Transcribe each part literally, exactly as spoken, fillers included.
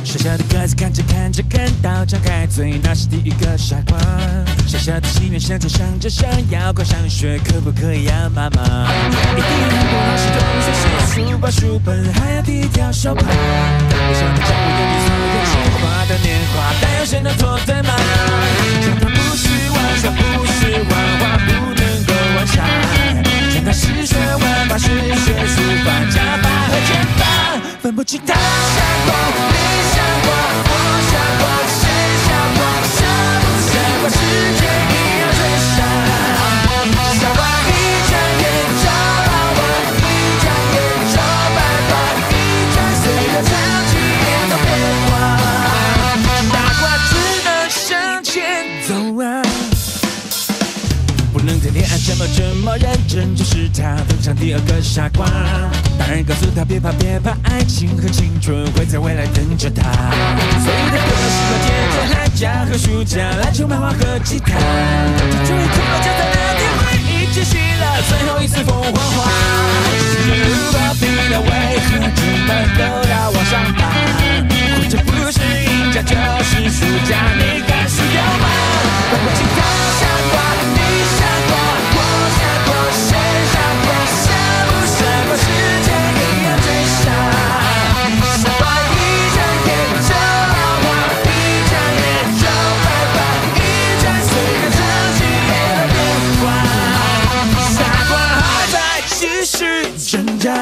小小的个子看着看着看到张开嘴，那是第一个傻瓜。小小的心愿想着想着想要快上学，可不可以呀，妈妈？一定很多老师都说是书包书本，还要第一条手帕。我想着将我眼里所有计划的年华，但有谁能做对吗？长大不是玩耍，不是玩画，不能够玩傻。长大是学玩法，是学书法，加法和减法，分不清他想过，你想过，我想过，谁想过，想不想过，世界一样最傻。傻瓜一转眼就老了，一转眼就拜拜，一转岁月长期也都变化，傻瓜只能向前走啊。不能谈恋爱这么这么认真，就是他登场第二个傻瓜。大人告诉他别怕别怕，爱情和青春会在未来等着他。所以他多喜欢天天寒假和暑假，篮球、漫画和吉他。他终于哭了，就在那天回忆窒息了最后一次凤凰花。如果拼了，为何这么都要往上爬？活着不是赢家就是输家，你敢输掉吗？分不清他想过，你想过，我想过，谁想过，想不想过，世界一样最傻。傻瓜一转眼就老了，一转眼就拜拜，一转岁月长期也都变化，傻瓜还在继续挣扎。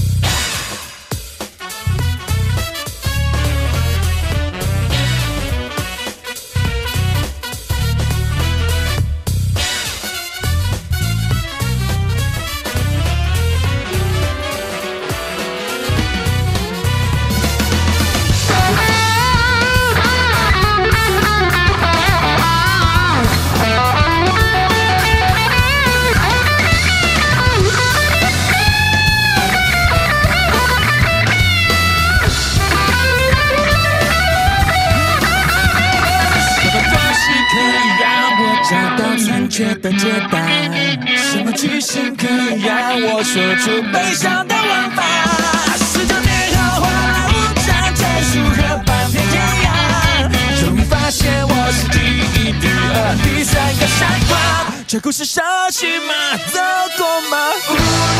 确的解答，什么句型可以让我说出悲伤的玩法？十九年后，花来无常结束和半片天涯，终于发现我是第一、第二、第三个傻瓜。这故事熟悉吗？走过吗？